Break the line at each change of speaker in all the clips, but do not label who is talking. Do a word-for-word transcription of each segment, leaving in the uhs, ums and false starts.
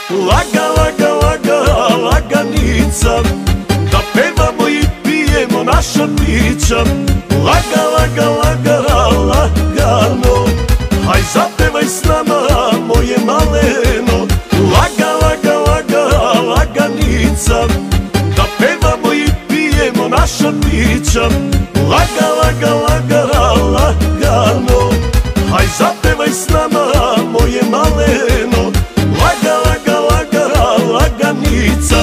Laga, laga, laga, laganica, da pevamo i pijemo naša pića. Laga, laga, laga, lagano, haj zapevaj s nama moje maleno. Laga, laga, laga, laganica, da pevamo i pijemo naša pića. Laga, laga, laga, lagano, haj zapevaj s nama moje maleno. Laga, laga, laga, laganica.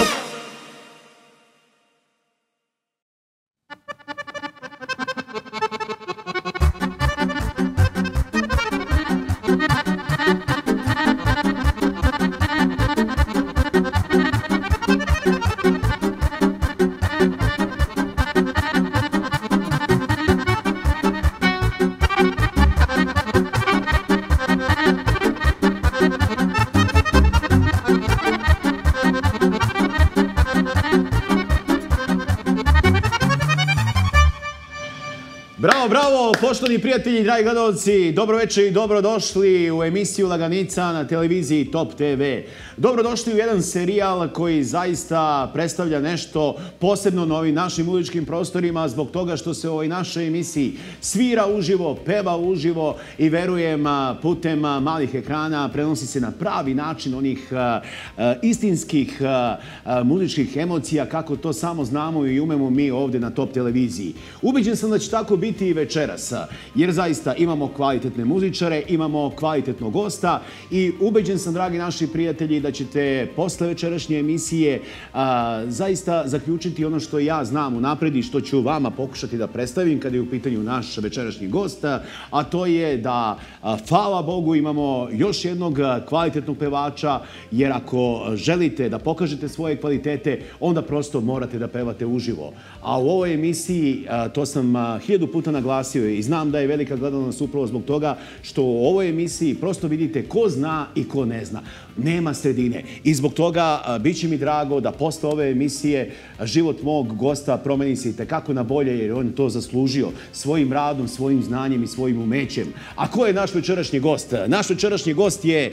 Bravo, bravo, poštovani prijatelji, dragi gledalci, dobro večer i dobrodošli u emisiju Laganica na televiziji Top te ve. Dobrodošli u jedan serijal koji zaista predstavlja nešto posebno na ovim našim muzičkim prostorima zbog toga što se u ovoj našoj emisiji svira uživo, peva uživo i verujem putem malih ekrana prenosi se na pravi način onih istinskih muzičkih emocija kako to samo znamo i umemo mi ovdje na Top televiziji. Ubeđen sam da će tako biti i večeras, jer zaista imamo kvalitetne muzičare, imamo kvalitetnog gosta i ubeđen sam, dragi naši prijatelji, da ćete posle večerašnje emisije a, zaista zaključiti ono što ja znam unapred i što ću vama pokušati da predstavim kada je u pitanju naš večerašnji gost, a to je da, a, hvala Bogu, imamo još jednog kvalitetnog pevača, jer ako želite da pokažete svoje kvalitete, onda prosto morate da pevate uživo. A u ovoj emisiji, a, to sam a, hiljadu puta naglasio i znam da je velika gledanost upravo zbog toga što u ovoj emisiji prosto vidite ko zna i ko ne zna. Nema sredine. I zbog toga bit će mi drago da posle ove emisije život mog gosta promeni se i tekako na bolje, jer on to zaslužio svojim radom, svojim znanjem i svojim umećem. A ko je naš večerašnji gost? Naš večerašnji gost je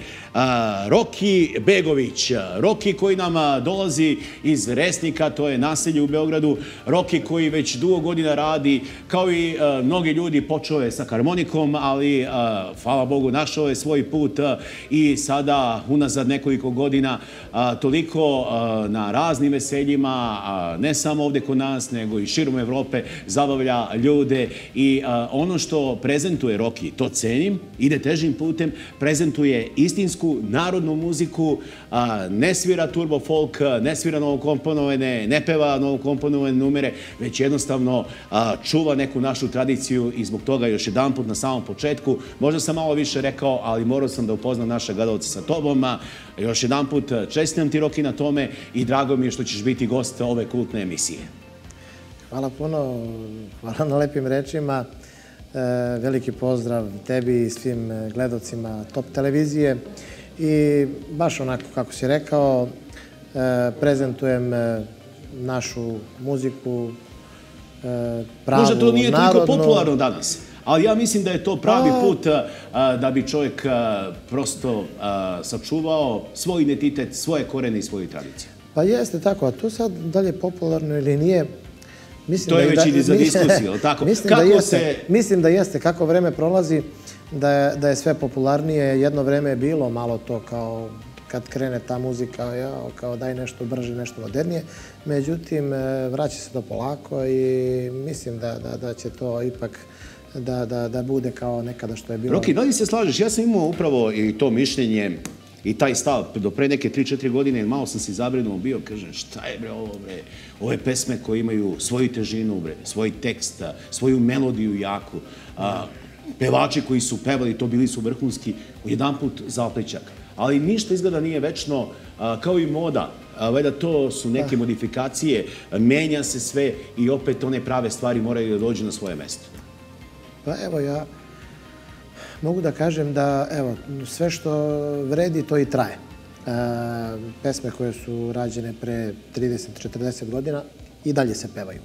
Roki Begović. Roki koji nam dolazi iz Resnika, to je naselje u Beogradu. Roki koji već dugo godina radi, kao i mnogi ljudi, počeo je sa harmonikom, ali hvala Bogu našao je svoj put i sada unazad nekoliko godina toliko na raznim veseljima, ne samo ovdje kod nas, nego i širom Evrope, zabavlja ljude i ono što prezentuje Roki, to cenim, ide težim putem, prezentuje istinsku narodnu muziku, ne svira turbo folk, ne svira novokomponovane, ne peva novokomponovane numere, već jednostavno čuva neku našu tradiciju i zbog toga još jedan put na samom početku, možda sam malo više rekao, ali morao sam da upoznam naše gledalce sa tobom. Još jedan put čestitam ti, Roki, na tome i drago mi je što ćeš biti gost ove kultne emisije.
Hvala puno, hvala na lepim rečima. Veliki pozdrav tebi i svim gledalcima Top televizije. I baš onako kako si rekao, prezentujem našu muziku, pravu,
možda to nije toliko
narodnu.
popularno danas, ali ja mislim da je to pravi put da bi čovjek prosto sačuvao svoj identitet, svoje korene i svoju tradiciju.
Pa jeste tako, a to sad da li je popularno ili nije,
to je već i za diskusiju, ali tako?
Mislim da jeste, kako vreme prolazi, da je sve popularnije. Jedno vreme je bilo malo to kao kad krene ta muzika, kao daj nešto brže, nešto modernije. Međutim, vraća se to polako i mislim da će to ipak da bude kao nekada što je bilo.
Roki, da li se slažeš? Ja sam imao upravo i to mišljenje i taj stav do pre neke tri četiri godine, malo sam se zabrinuo bio, kažem, šta je bre ovo bre, ove pesme koje imaju svoju težinu bre, svoj tekst, svoju melodiju jaku, pevači koji su pevali, to bili su vrhunski, jedan put zapličak. Ali ništa izgleda nije večno, kao i moda. Veda, to su neke modifikacije, menja se sve i opet one prave stvari moraju da dođu na svoje mesto.
Pa evo, ja mogu da kažem da sve što vredi, to i traje. Pesme koje su rađene pre trideset četrdeset godina i dalje se pevaju.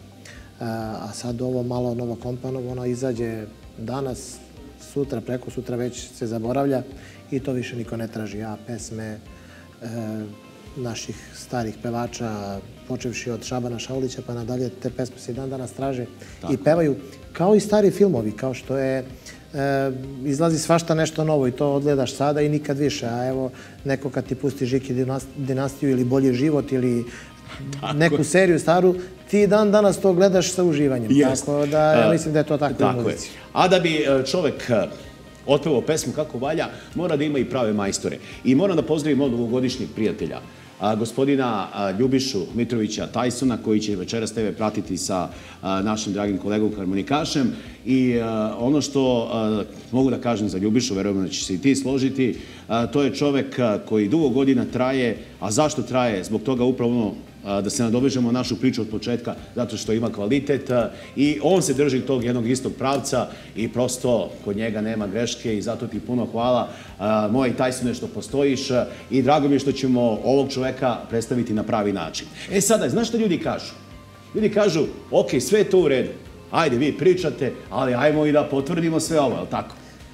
A sad ovo malo novokomponovo, ono izađe danas, sutra, preko sutra već se zaboravlja i to više niko ne traži. Ja pesme naših starih pevača, počevši od Šabana Šaulića pa nadalje, te pesme se i dan danas traže i pevaju, kao i stari filmovi, kao što je izlazi svašta nešto novo i to odgledaš sada i nikad više, a evo neko kad ti pusti Žiki dinastiju ili Bolji život ili neku seriju staru, ti dan danas to gledaš sa uživanjem, tako da ja mislim da je to tako u muzici.
A da bi čovek otpevao pesmu kako valja, mora da ima i prave majstore. I moram da pozdravim od ovogodišnjeg prijatelja, gospodina Ljubišu Mitrovića Tysona, koji će večeras tebe pratiti sa našim dragim kolegom harmonikašem. I ono što mogu da kažem za Ljubišu, verujem da će se i ti složiti, to je čovek koji dugo godina traje. A zašto traje? Zbog toga upravo da se nadovežemo našu priču od početka, zato što ima kvalitet i on se drži tog jednog istog pravca i prosto kod njega nema greške i zato ti puno hvala. Moj Tysone što postojiš i drago mi je što ćemo ovog čoveka predstaviti na pravi način. E sada, znaš šta ljudi kažu? Ljudi kažu, ok, sve je to u redu, ajde vi pričate, ali ajmo i da potvrdimo sve ovo, je li tako?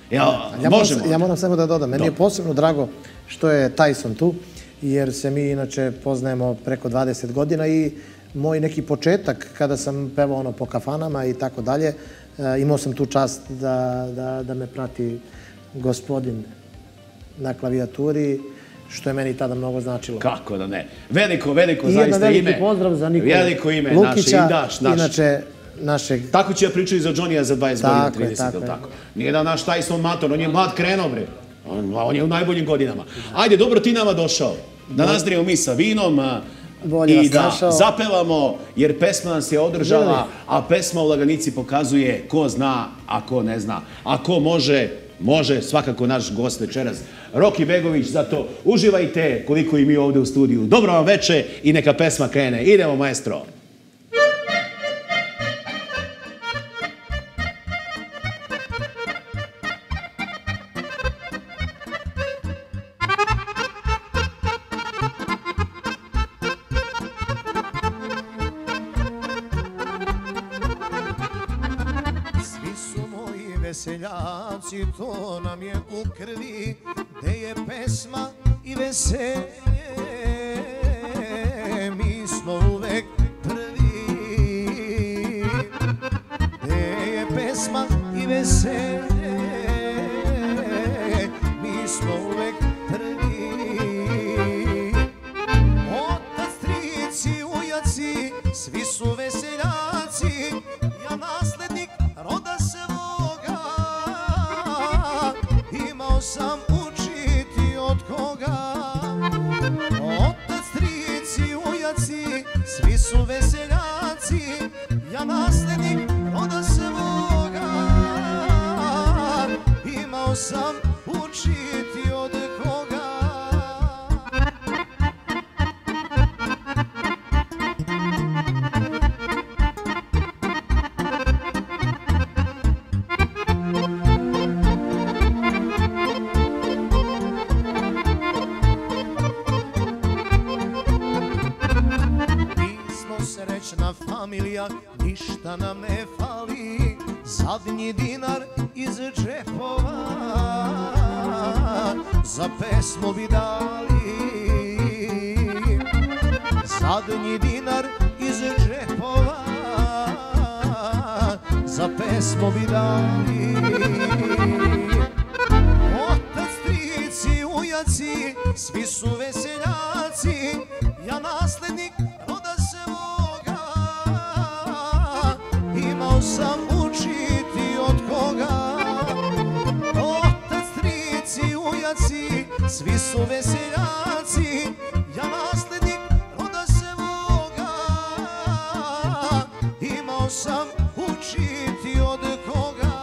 Ja moram samo da dodam, meni je posebno drago što je Tyson tu, jer se mi inače poznajemo preko dvadeset godina i moj neki početak kada sam pevao ono po kafanama i tako dalje, imao sam tu čast da me prati gospodin na klavijaturi, što je meni tada mnogo značilo.
Kako da ne? Veliko, veliko zaista ime.
I jedan veliki pozdrav za Nikolu Lukića, inače našeg...
Tako će ja pričati za Johnny-a za dvadeset godina, trideset, ili tako? Nije da naš Tyson mator, on je mlad krenuo, bre. On je u najboljim godinama. Ajde, dobro ti nama došao. Da nazdravimo mi sa vinom i da zapevamo, jer pesma nas je održala, a pesma u Laganici pokazuje ko zna, a ko ne zna. A ko može, može svakako naš gost večeras, Roki Begović. Zato uživajte koliko i mi ovde u studiju. Dobro vam veče i neka pesma krene. Idemo, maestro.
Seljaci, to nam je u krvi, gde je pesma i veselje, mi smo uvek prvi. Gde je pesma i veselje, mi smo uvek prvi. Otac, strici, ujaci, svi su veseljaci, ja naslednik roda svog. Sam učiti od koga, otac, strici, ujaci, svi su veseljaci, ja naslednik roda svoga. Imao sam učiti od koga. Familija, ništa nam ne fali, zadnji dinar iz džepova, za pesmu bi dali. Zadnji dinar iz džepova, za pesmu bi dali. Otac, strici, ujaci, svi su veseljaci, ja naslednik roda svoga. Imao sam učiti od koga, otac, strici, ujaci, svi su veseljaci, ja naslednik roda svoga. Imao sam učiti od koga.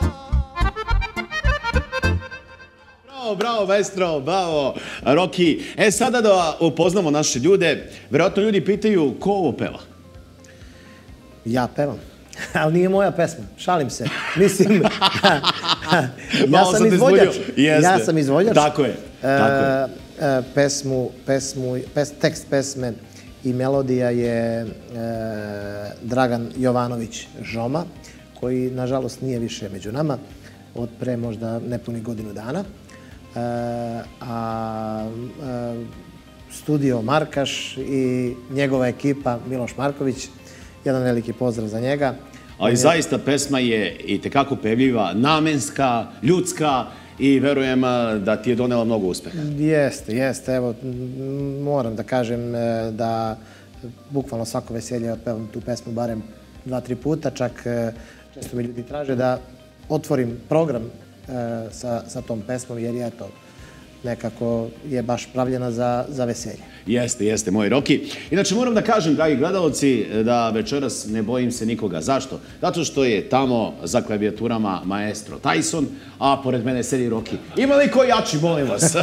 Bravo, bravo, maestro, bravo, Roki. E, sada da upoznamo naše ljude. Verovatno ljudi pitaju ko ovo peva?
Ja pevam. Ali nije moja pesma, šalim se. Mislim, ja sam izvođač. Ja sam izvođač.
Tako je.
Pesmu, pesmu, tekst pesme i melodija je Dragan Jovanović Žoma, koji, nažalost, nije više među nama, od pre možda nepunih godinu dana. A studio Markaš i njegova ekipa Miloš Marković. Jedan veliki pozdrav za njega.
Ali zaista pesma je i tekako pevljiva, namenska, ljudska i verujem da ti je donela mnogo uspeha.
Jeste, jeste. Evo, moram da kažem da bukvalno svako veselje otpevam tu pesmu barem dva, tri puta. Čak često mi ljudi traže da otvorim program sa, sa tom pesmom, jer je to nekako je baš pravljena za, za veselje.
Jeste, jeste, moj Roki. Inače, moram da kažem, dragi gledalci, da večeras ne bojim se nikoga. Zašto? Zato što je tamo za klavijaturama maestro Tyson, a pored mene sedi Roki. Ima li ko jači, molim vas?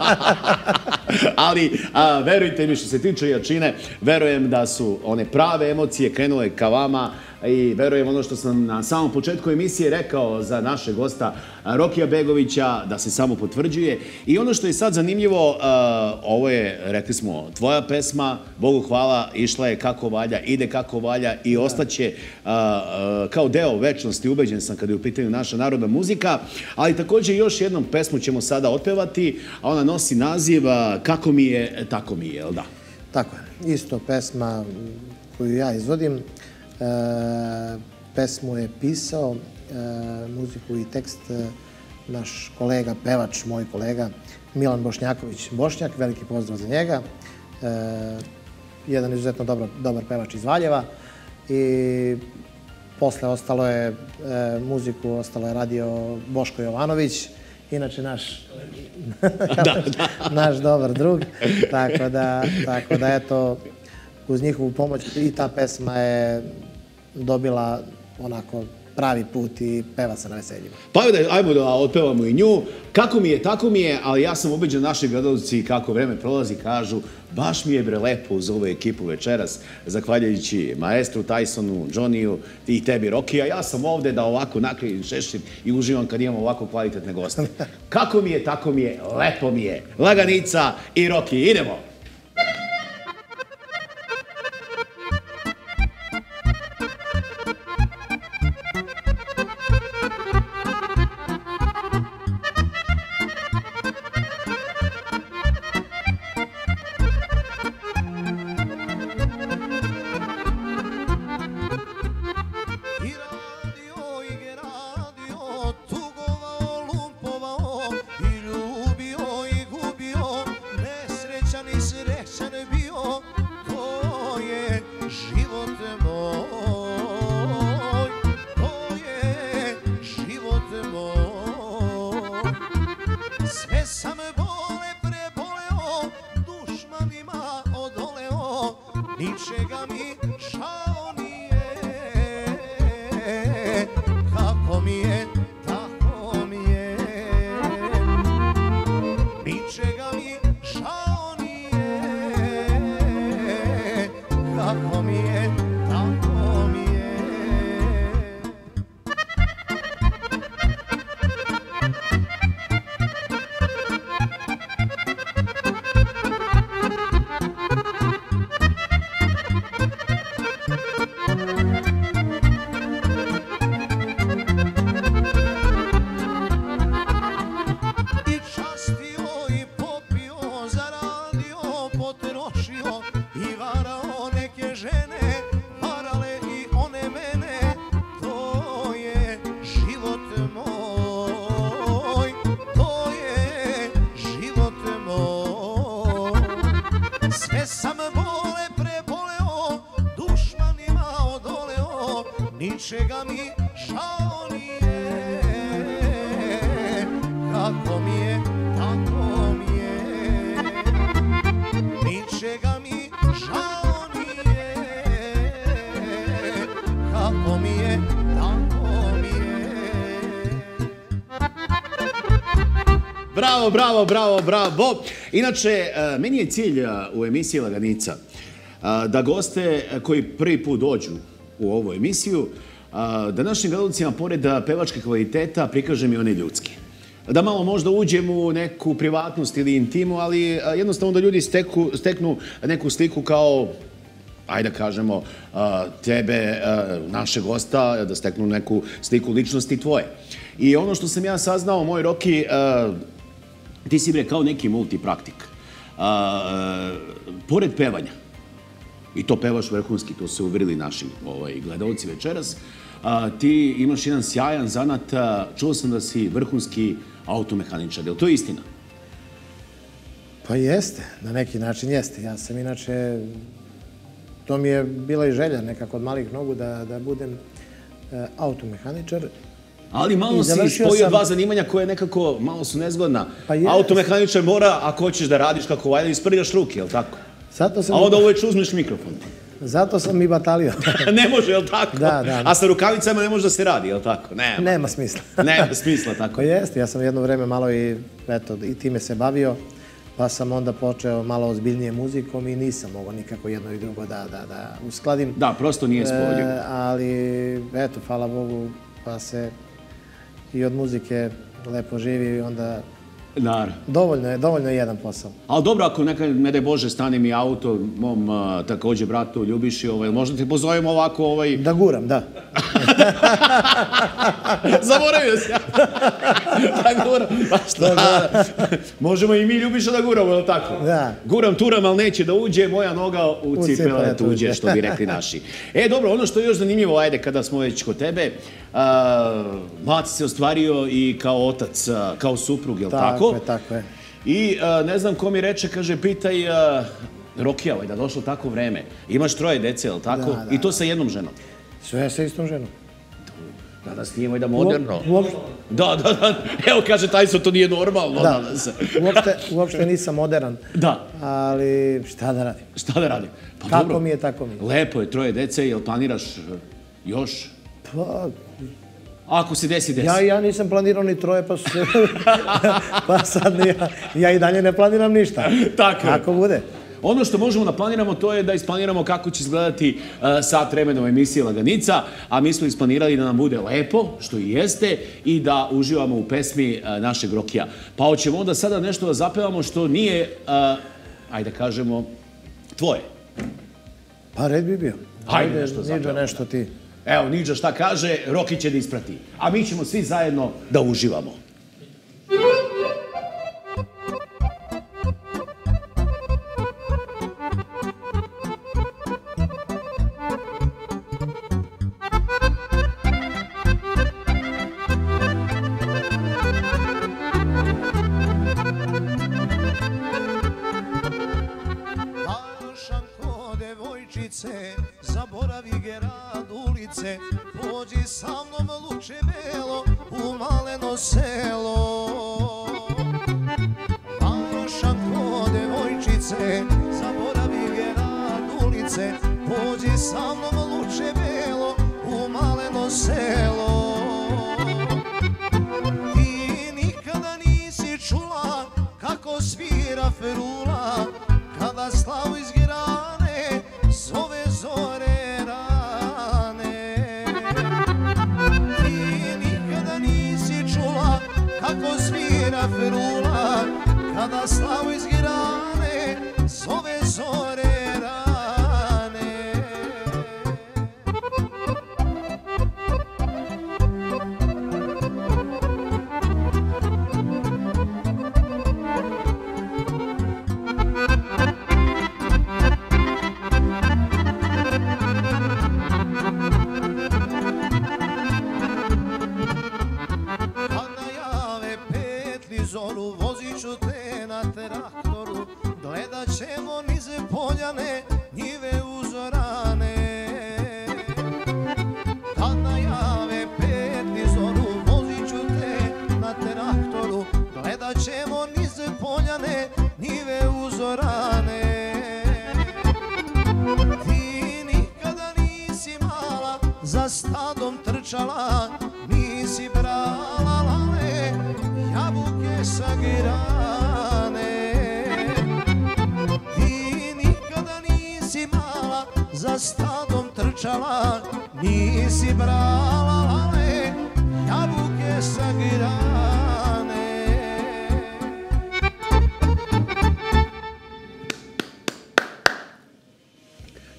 Ali, a, verujte mi, što se tiče jačine, verujem da su one prave emocije krenule ka vama i verujem ono što sam na samom početku emisije rekao za našeg gosta Rokija Begovića, da se samo potvrđuje. I ono što je sad zanimljivo, ovo je, rekli smo, tvoja pesma, Bogu hvala, išla je kako valja, ide kako valja i ostaće kao deo večnosti, ubeđen sam kada je u pitanju naša narodna muzika, ali također još jednom pesmu ćemo sada otpevati, a ona nosi naziv Kako mi je, tako mi je, jel da?
Tako je, isto pesma koju ja izvodim. E, pesmu je pisao, e, muziku i tekst e, naš kolega, pevač, moj kolega Milan Bošnjaković Bošnjak, veliki pozdrav za njega. E, jedan izuzetno dobar, dobar pevač iz Valjeva i posle ostalo je e, muziku, ostalo je radio Boško Jovanović, inače naš,
da, da.
naš dobar drug, tako da, tako da eto, uz njihovu pomoć i ta pesma je dobila onako pravi put i peva se na veseljima.
Pa ajmo da otpevamo i nju. Kako mi je, tako mi je, ali ja sam ubeđen naši gledalci kako vreme prolazi kažu baš mi je bre lepo uz ovu ekipu večeras, zahvaljujući maestru Tysonu, Johnnyju i tebi Roki, a ja sam ovde da ovako nakrijem šešir i uživam kad imamo ovako kvalitetne goste. Kako mi je, tako mi je, lepo mi je. Laganica i Roki, idemo!
ničega mi žao nije. Kako mi je, tako mi je. Ničega mi žao nije. Kako mi je, tako mi je.
Bravo, bravo, bravo, bravo. Inače, meni je cilj u emisiji Laganica da goste koji prvi put dođu u ovu emisiju, da našim gledalcima, pored pevačke kvaliteta, prikažem i one ljudske. Da malo možda uđem u neku privatnost ili intimu, ali jednostavno da ljudi steku, steknu neku sliku kao, ajde da kažemo, tebe, naše gosta, da steknu neku sliku ličnosti tvoje. I ono što sam ja saznao, moj Roki, ti si bre kao neki multipraktik. pored pevanja, i to pevaš vrhunski, to se uverili naši gledalci večeras, ti imaš jedan sjajan zanat, čuo sam da si vrhunski automehaničar, je li to istina?
Pa jeste, na neki način jeste. Ja sam inače, to mi je bila i želja nekako od malih nogu da budem automehaničar.
Ali malo si spojio dva zanimanja koje nekako malo su nezgodna. Automehaničar mora, ako hoćeš da radiš kako valja, isprljaš ruke, je li tako? A onda uveć uzmeš mikrofon.
Zato sam i batalio.
Ne može, je li tako?
Da, da.
A sa rukavicama ne može da se radi, je li tako? Nema.
Nema smisla.
Nema smisla, tako.
Pa jeste, ja sam jedno vreme malo i, eto, i time se bavio, pa sam onda počeo malo ozbiljnije muzikom i nisam mogao nikako jedno i drugo da uskladim.
Da, prosto nije spojio.
Ali, eto, hvala Bogu, pa se i od muzike lepo živi i onda...
Naravno.
Dovoljno je, dovoljno je jedan posao.
Ali dobro, ako nekad, ne daj Bože, stane mi auto, mom također bratu Ljubiši, možda ti pozovemo ovako...
Da guram, da.
Zaboravio se ja. Da guram. Pa šta? Možemo i mi Ljubiša da guramo, je li tako?
Da.
Guram, turam, ali neće da uđe, moja noga u cipele tuđe, što bi rekli naši. E, dobro, ono što je još zanimljivo, ajde, kada smo već kod tebe, Maca se ostvario i kao otac, kao suprug, je li tako?
Tako je, tako je.
I ne znam ko mi reče, kaže, pitaj Rokija, da došlo tako vreme. Imaš troje dece, je li tako?
Da, da.
I to sa jednom ženom?
Sve sa istom ženom.
Danas nije da moderno. Da, da, da. Evo, kaže Tajso, to nije normalno danas.
Uopšte nisam modern.
Da.
Ali šta da radim?
Šta da radim?
Kako mi je, tako mi je.
Lepo je, troje dece, jel planiraš još?
Pa...
Ako se desi, desi.
Ja nisam planirao ni troje, pa su se... Pa sad ja i dalje ne planiram ništa.
Tako.
Kako bude.
Ono što možemo da planiramo, to je da isplaniramo kako će izgledati sat vremena u emisiji Laganica, a mi smo isplanirali da nam bude lepo, što i jeste, i da uživamo u pesmi našeg Rokija. Pa hoćemo onda sada nešto da zapevamo što nije, ajde kažemo, tvoje.
Pa red bi bio.
Hajde nešto zapevamo.
Niđo nešto ti.
Evo, Niđa šta kaže, Roki će da isprati. A mi ćemo svi zajedno da uživamo.
Zaboravi grad, ulice, pođi sa mnom luče belo u maleno selo. Marošanko, devojčice, zaboravi grad, ulice, pođi sa mnom luče belo u maleno selo. Ti nikada nisi čula kako svira ferula, kada slavu iz grane zove zore rane. Ti nikada nisi čula kako svira ferula, kada slavu iz grane zove zore rane. Zoru, vozit ću te na traktoru, gledat ćemo niz poljane, njive uzorane. Kad najave petli zoru, vozit ću te na traktoru, gledat ćemo niz poljane, njive uzorane. Ti nikada nisi mala, za stadom trčala, nisi brala lale, jabuke sa grane. Ti nikada nisi mala, za stadom trčala, nisi brala lale, jabuke sa grane.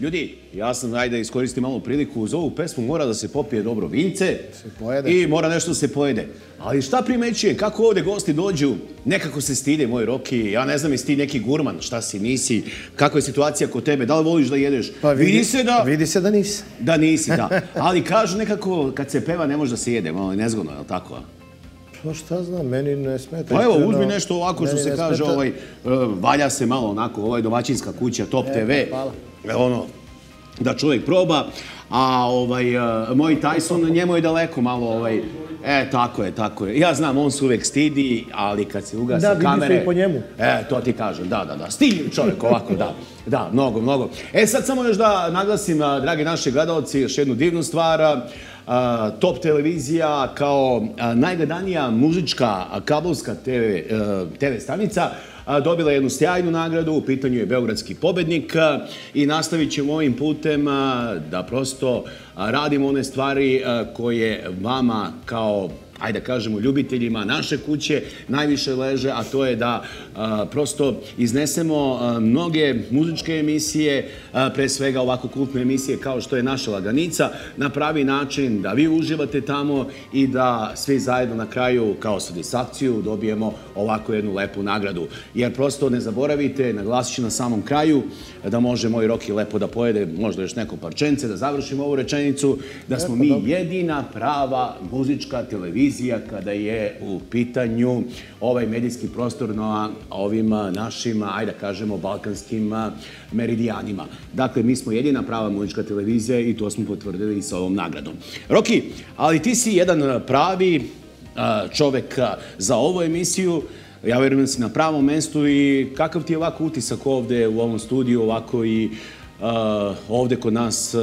Ljudi, ja sam, ajde, iskoristim malo priliku, uz ovu pesmu mora da se popije dobro vince i mora nešto da se pojede. Ali šta primećuje, kako ovde gosti dođu, nekako se stide, moj Roki, ja ne znam, jesi ti neki gurman, šta si, nisi, kakva je situacija kod tebe, da li voliš da jedeš?
Pa
vidi se da...
Vidi se da nisi.
Da nisi, da. Ali kažu nekako, kad se peva ne može da se jede, malo je nezgodno, je li tako?
Pa šta znam, meni ne smeta.
Pa evo, uzmi nešto ovako što se kaže, ovaj, valja se malo onako, ovaj domaćinska kuća, Top te ve, ono, da čovjek proba, a ovaj, moj Tyson, njemu je daleko malo, ovaj, e, tako je, tako je. Ja znam, on se uvek stidi, ali kad se ugasi kamere...
Da, vidi se i po njemu.
E, to ti kažem, da, da, da, stiljiv čovjek ovako, da, da, mnogo, mnogo. E, sad samo još da naglasim, dragi naši gledalci, još jednu divnu stvar. Top televizija kao najgledanija muzička kablovska te ve stanica dobila jednu sjajnu nagradu, u pitanju je Beogradski pobednik i nastavit ćemo ovim putem da prosto radimo one stvari koje vama kao, ajde da kažemo, ljubiteljima naše kuće najviše leže, a to je da prosto iznesemo mnoge muzičke emisije, pre svega ovako kultne emisije kao što je naša Laganica, na pravi način da vi uživate tamo i da svi zajedno na kraju kao satisfakciju dobijemo ovako jednu lepu nagradu. Jer prosto ne zaboravite, naglasit ću na samom kraju, da može moj Roki lepo da pojede možda još neko parčence, da završimo ovu rečenicu, da smo mi jedina prava muzička televizija kada je u pitanju ovaj medijski prostor na ovim našim, ajde da kažemo, balkanskim meridijanima. Dakle, mi smo jedina prava muzička televizija i to smo potvrdili i sa ovom nagradom. Roki, ali ti si jedan pravi čovek za ovu emisiju. Ja verujem da si na pravom mestu i kakav ti je ovako utisak ovde u ovom studiju, ovako i ovde kod nas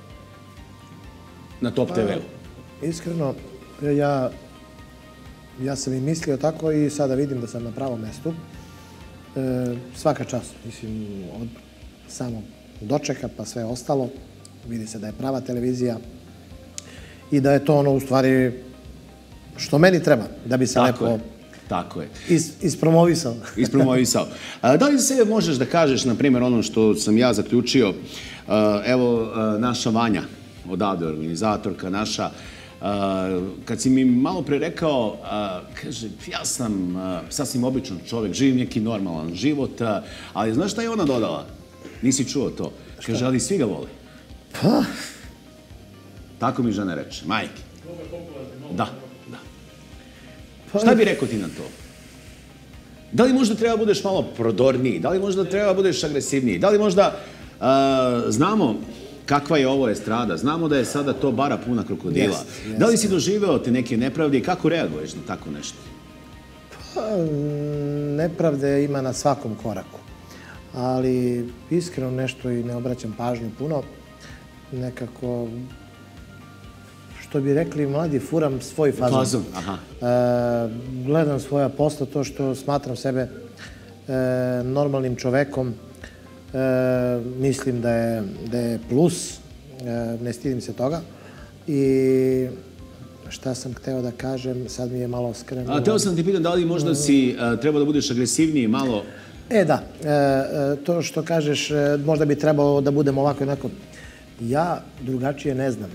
na Top te ve-u?
Iskreno, ja ja sam i mislio tako i sada vidim da sam na pravom mestu. Svaka čast, mislim, od samog dočeka pa sve ostalo. Vidi se da je prava televizija i da je to ono u stvari što meni treba, da bi se lepo...
Tako je.
Ispromovisao.
Ispromovisao. Da li se možeš da kažeš, na primjer, ono što sam ja zaključio, evo, naša Vanja, odavde organizatorka naša, kad si mi malo pre rekao, kaže, ja sam sasvim običan čovjek, živim neki normalan život, ali znaš šta je ona dodala? Nisi čuo to. Kaže, ali svi ga vole.
Pa?
Tako mi žena reče, majke. Da. Šta bi rekao ti na to? Da li možda treba budeš malo prodorniji? Da li možda treba budeš agresivniji? Da li možda znamo kakva je ovo estrada? Znamo da je sada to bara puna krokodila. Da li si doživeo te neke nepravde i kako reaguješ na tako nešto?
Pa, nepravde ima na svakom koraku. Ali iskreno nešto i ne obraćam pažnju puno. Nekako... Što bi rekli mladi, furam svoj fazon.
Fazon, aha.
Gledam svoja posla, to što smatram sebe normalnim čovekom. Mislim da je plus, ne stidim se toga. I šta sam hteo da kažem, sad mi je malo skrenuo.
A teo sam ti pitan da li možda si trebao da budeš agresivniji malo?
E, da. To što kažeš, možda bi trebalo da budem ovako i onako. Ja drugačije ne znam.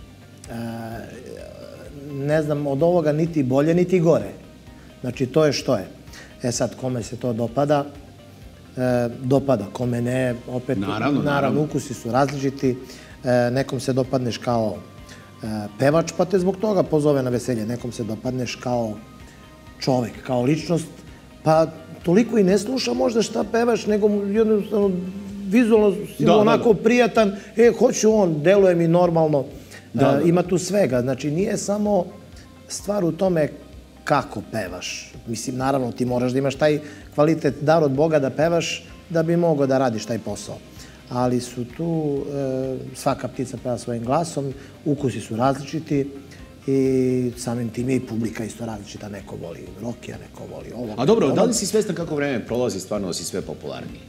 Ne znam od ovoga niti bolje, niti gore. Znači, to je što je. E sad, kome se to dopada, dopada. Kome ne, opet, naravno, ukusi su različiti. Nekom se dopadneš kao pevač, pa te zbog toga pozove na veselje. Nekom se dopadneš kao čovek, kao ličnost, pa toliko i ne sluša možda šta pevaš, nego jednostavno vizualno si onako prijatan. E, hoću on, deluje mi normalno. Ima tu svega. Znači, nije samo stvar u tome kako pevaš. Mislim, naravno, ti moraš da imaš taj kvalitet, dar od Boga da pevaš, da bi mogao da radiš taj posao. Ali su tu, svaka ptica peva svojim glasom, ukusi su različiti i samim tim je i publika isto različita. Neko voli Rokija, neko voli ovog.
A dobro, da li si svestan kako vreme prolazi, stvarno da si sve popularniji?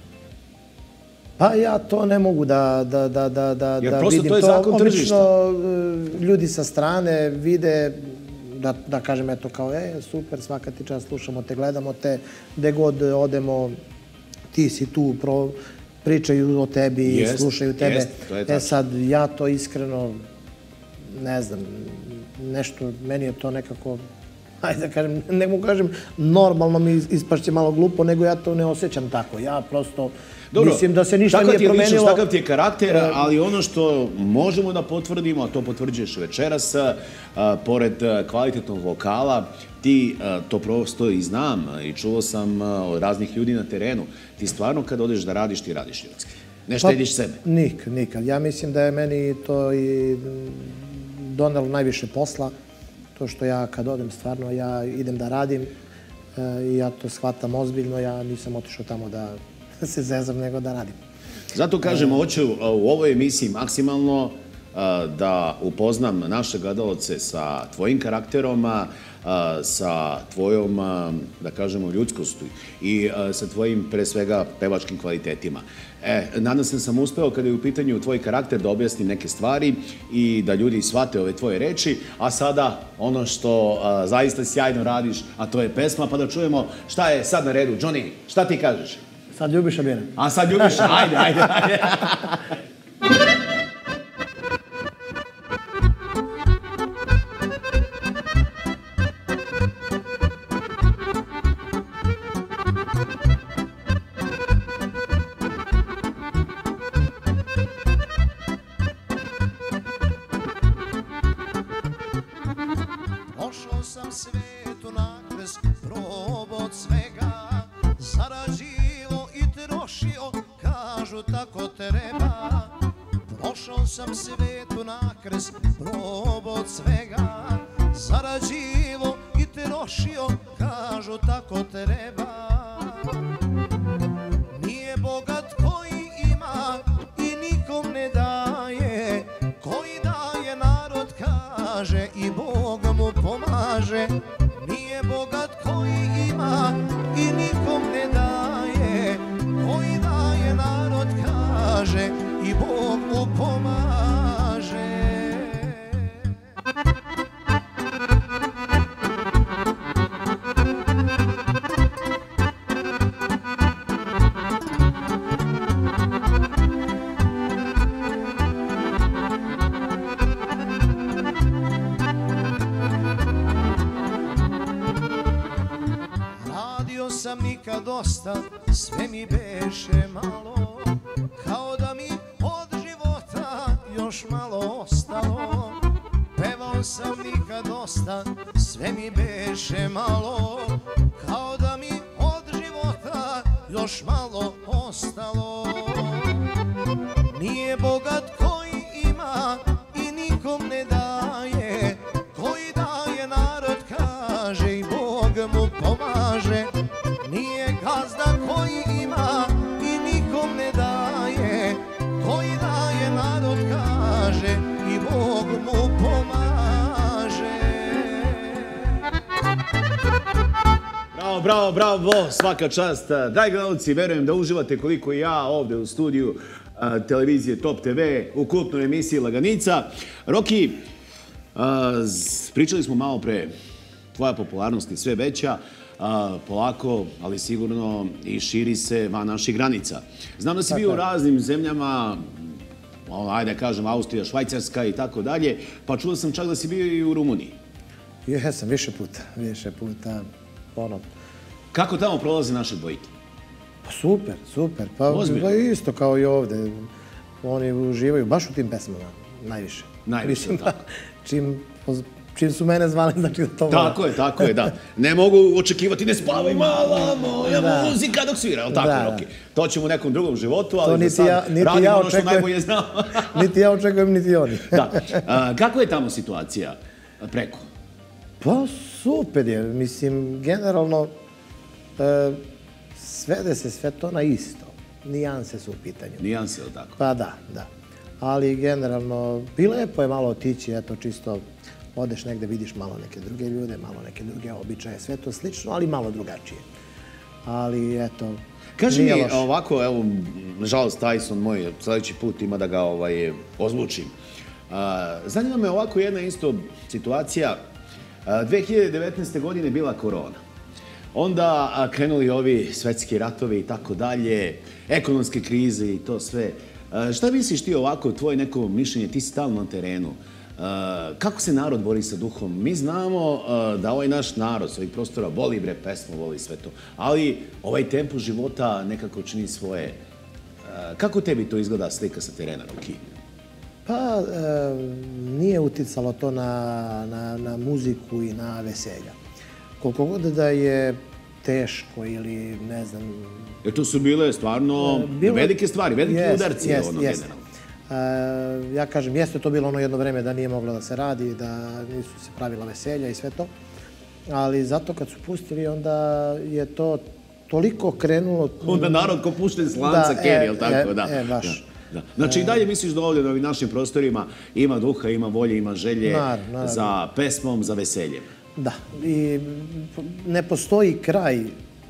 Pa ja to ne mogu da vidim.
Jer prosto to je zakon tržišta.
Obično ljudi sa strane vide, da kažem eto kao, e, super, svaka ti čast, slušamo te, gledamo te, gde god odemo, ti si tu pričaju o tebi i slušaju tebe. E sad, ja to iskreno, ne znam, nešto, meni je to nekako, hajde da kažem, ne mogu kažem, normalno mi ispašće malo glupo, nego ja to ne osjećam tako. Ja prosto mislim da se ništa nije promenilo.
Takav ti je karakter, ali ono što možemo da potvrdimo, a to potvrđuješ večeras, pored kvalitetnog vokala, ti to prosto i znam i čuo sam od raznih ljudi na terenu. Ti stvarno kad odeš da radiš, ti radiš ljudski. Ne štediš sebe.
Nikad, nikad. Ja mislim da je meni to i donelo najviše posla. To što ja kad odem stvarno, ja idem da radim i ja to shvatam ozbiljno. Ja nisam otišao tamo da se zezam, nego da radim.
Zato kažem, hoću u ovoj emisiji maksimalno da upoznam naše gledalce sa tvojim karakterom, sa tvojom, da kažemo, ljudskosti i sa tvojim, pre svega, pevačkim kvalitetima. E, nadam se da sam uspeo kada je u pitanju tvoj karakter da objasnim neke stvari i da ljudi shvate ove tvoje reči, a sada ono što zaista sjajno radiš, a to je pesma, pa da čujemo šta je sad na redu. Johnny, šta ti kažeš?
Sad Ljubiša bira.
A sad Ljubiša, ajde, ajde, ajde.
Prošao sam svetu nakres, probao od svega, zarađivo i trošio, kažu tako treba. Prošao sam svetu nakres, probao od svega, zarađivo i trošio, kažu tako treba. Nije bogat koji ima i nikom ne daje, koji daje narod kaže i Bog mu pomaže. Nije bogat koji ima i nikom ne daje, koji daje narod kaže i Bog mu pomaže. Sam nikad dosta, sve mi beše malo, kao da mi od života još malo ostalo. Pevao sam nikad dosta, sve mi beše malo, kao da mi od života još malo ostalo. Nije bogat koji ima i nikom ne daje, koji daje narod kaže i Bog mu pomaže. Nije gazda koji ima i nikom ne daje, koji daje narod kaže i Bog mu pomaže.
Bravo, bravo, bravo, svaka čast. Dragi gledalci, verujem da uživate koliko i ja ovde u studiju televizije Top te ve u kultnoj emisiji Laganica. Roki, pričali smo malo pre, tvoja popularnost je sve veća, polako, ali sigurno i širi se van naših granica. Znam da si bio u raznim zemljama, ajde kažem Austrija, Švajcarska i tako dalje, pa čuo sam čak da si bio i u Rumuniji.
Jesam, više puta, više puta, ono.
Kako tamo prolaze naše dvojke?
Pa super, super, pa isto kao i ovde. Oni uživaju baš u tim pesmama, najviše.
Najviše, tako.
Čim su mene zvali, znači da to volim.
Tako je, tako je, da. Ne mogu očekivati, ne spavaj mala moja muzika dok svira, ali tako, Roki. To ćemo u nekom drugom životu, ali za sad radimo ono što najbolje znamo.
Niti ja očekujem, niti oni.
Da. Kako je tamo situacija preko?
Pa super je, mislim, generalno svede se sve to na isto. Nijanse su u pitanju.
Nijanse, ili tako?
Pa da, da. Ali generalno, lepo je malo otići, eto, čisto odeš negde, vidiš malo neke druge ljude, malo neke druge običaje, sve to slično, ali malo drugačije. Ali, eto,
kaži mi ovako, evo, nažalost, Tyson moj sledeći put ima da ga ozvučim. Zanima me ovako jedna isto situacija. dve hiljade devetnaeste. godine bila korona. onda krenuli ovi svetski ratovi i tako dalje, ekonomske krize i to sve. Šta misliš ti ovako, tvoje neko mišljenje, ti si stalno na terenu? Kako se narod bori sa duhom? Mi znamo da ovaj naš narod s ovih prostora voli bre pesmu, voli sve to, ali ovaj tempo života nekako čini svoje. Kako tebi to izgleda slika sa terena, Roki?
Pa, nije uticalo to na muziku i na veselja. Koliko god da je teško ili ne znam...
Jer to su bile stvarno velike stvari, velike udarci.
Jeste, jeste. Ja kažem, jeste to bilo ono jedno vreme da nije moglo da se radi, da nisu se pravila veselja i sve to. Ali zato kad su pustili, onda je to toliko krenulo...
Onda narod ko pušten slanca Ken, jel tako?
E, baš.
Znači i dalje misliš da ovdje na ovim našim prostorima ima duha, ima volje, ima želje za pesmom, za veseljem?
Da, i ne postoji kraj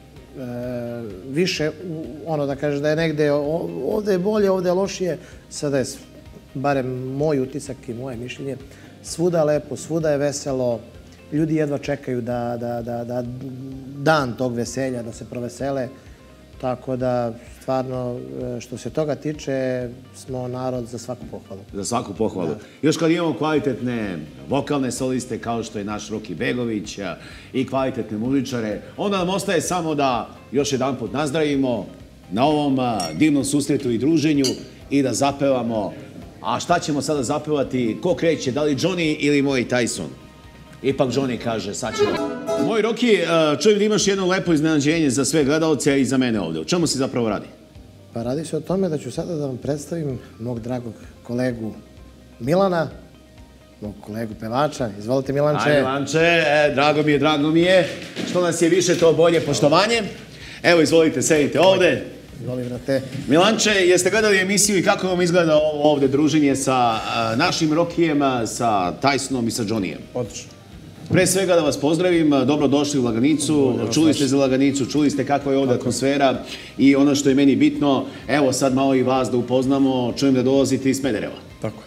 više, ono da kažeš da je negde ovdje je bolje, ovdje je lošije, sada je, barem moj utisak i moje mišljenje, svuda je lepo, svuda je veselo, ljudi jedva čekaju da dan tog veselja, da se provesele, tako da stvarno što se toga tiče smo narod za svaku pohvalu.
Za svaku pohvalu. Još kad imamo kvalitetne vokalne soliste kao što je naš Roki Begović i kvalitetne muzičare, onda nam ostaje samo da još jedan put nazdravimo na ovom divnom susretu i druženju i da zapevamo. A šta ćemo sada zapevati? Ko kreće? Da li Johnny ili moj Tyson? Ipak Johnny kaže, sad ćemo... Moj Roki, čujem da imaš jedno lepo iznenađenje za sve gledalce i za mene ovdje. O čemu se zapravo radi?
Pa radi se o tome da ću sada da vam predstavim mog dragog kolegu Milana, mog kolegu pevača. Izvolite, Milanče.
Ajde, Milanče, drago mi je, drago mi je. Što nas je više, to bolje poštovanje. Evo, izvolite, sedite ovdje.
Izvoli, brate.
Milanče, jeste gledali emisiju i kako vam izgleda ovo ovdje druženje sa našim Rokijem, sa Tysonom i sa Johnnyjem?
Odlično.
Pre svega da vas pozdravim, dobrodošli u Laganicu, čuli ste za Laganicu, čuli ste kakva je ovdje atmosfera i ono što je meni bitno, evo sad malo i vas da upoznamo, čujem da dolazite iz Smedereva.
Tako je.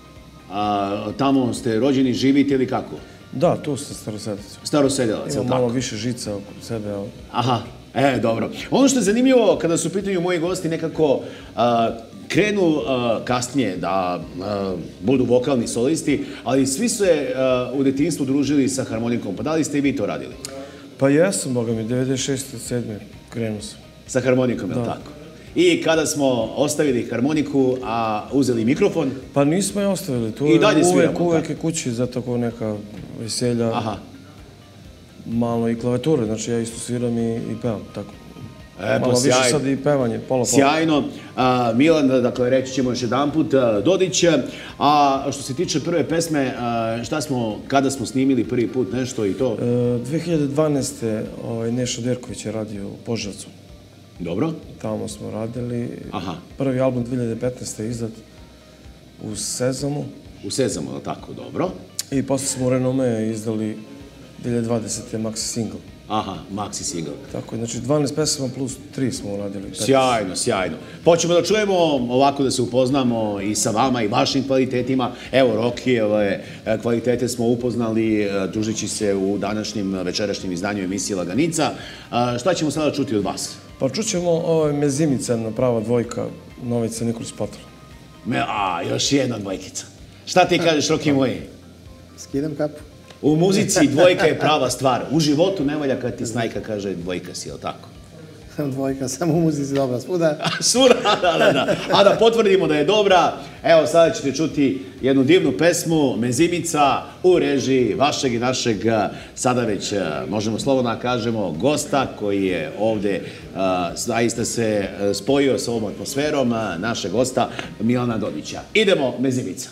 Tamo ste rođeni, živite ili kako?
Da, tu ste Starosedelac.
Starosedelac, je li tako?
Imam malo više žica oko sebe, ali...
Aha, e, dobro. Ono što je zanimljivo kada su u pitanju moji gosti nekako krenu kasnije da budu vokalni solisti, ali svi su se u detinjstvu družili sa harmonikom. Pa da li ste i vi to radili?
Pa jesam, boga mi, devedeset šeste sedme krenuo sam.
Sa harmonikom, je li tako? I kada smo ostavili harmoniku, a uzeli mikrofon...
Pa nismo je ostavili, tu je uvijek je kući za tako neka veselja.
Aha.
Malo i klavijature, znači ja isto sviram i pevam, tako.
Malo
više sad i pevanje, pola pola.
Sjajno. Milan, dakle, reći ćemo još jedan put, Dodić. A što se tiče prve pesme, šta smo, kada smo snimili prvi put nešto i to?
dve hiljade dvanaeste. Neša Derković je radio u Požarevcu.
Dobro.
Tamo smo radili.
Aha.
Prvi album dve hiljade petnaeste. izdat u Sezamu.
U Sezamu, ali tako, dobro.
I posle smo u Renome izdali dve hiljade dvadesete. maxi single.
Aha, maxi single.
Tako je, znači dvanaest pesama plus tri smo uradili.
Sjajno, sjajno. Počemo da čujemo ovako da se upoznamo i sa vama i vašim kvalitetima. Evo, Rokijeve kvalitete smo upoznali družići se u današnjem večerašnjem izdanju emisije Laganica. Šta ćemo sada čuti od vas?
Pa čućemo Mezimica, prava dvojka, Novica Nikolić Pator.
A, još jedna dvojkica. Šta ti kažeš, Roki moji?
Skidam kapu.
U muzici dvojka je prava stvar. U životu ne valja kad ti snajka kaže dvojka si, je li tako?
Dvojka, samo u muzici dobra, svuda.
Svuda, da, da, da. A da potvrdimo da je dobra, evo sada ćete čuti jednu divnu pesmu, Mezimica, u režiji vašeg i našeg, sada već možemo slobodno kažemo, gosta koji je ovdje zaista se spojio sa ovom atmosferom, našeg gosta Milana Dodića. Idemo, Mezimica.